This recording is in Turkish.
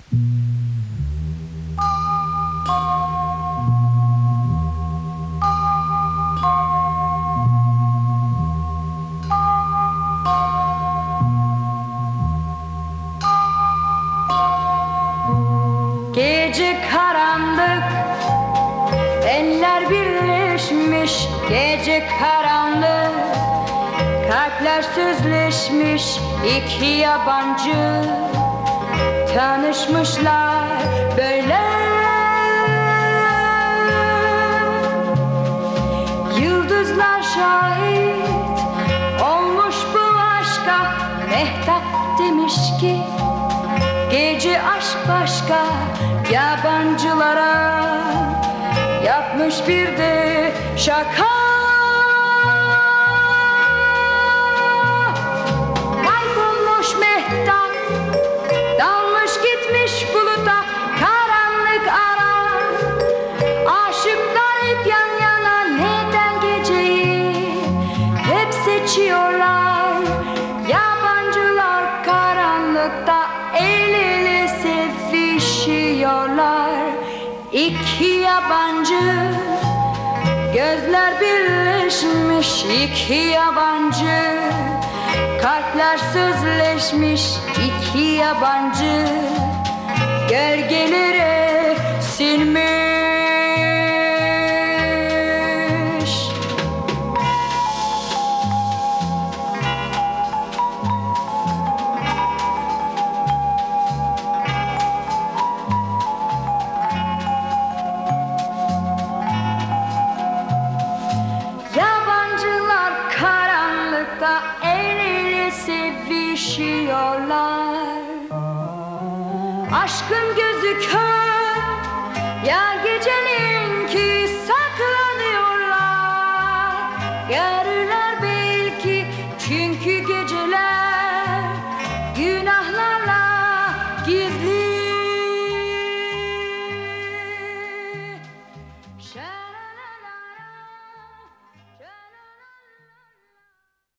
Gece karanlık, eller birleşmiş. Gece karanlık, kalpler sözleşmiş. İki yabancı tanışmışlar böyle. Yıldızlar şahit olmuş bu aşka. Mehtap demiş ki gece aşk başka. Yabancılara yapmış bir de şaka. Kaybolmuş mehtap, dalmış gitmiş buluta. Karanlık ara, aşıklar hep yan yana. Neden geceyi hep seçiyorlar? Yabancılar karanlıkta el ele sevişiyorlar. İki yabancı, gözler birleşmiş. İki yabancı, kalpler sözleşmiş. İki yabancı, gölgelere sinmiş. Yabancılar karanlıkta el ele sevişiyorlar. Aşkın gözü kör, ya gecenin ki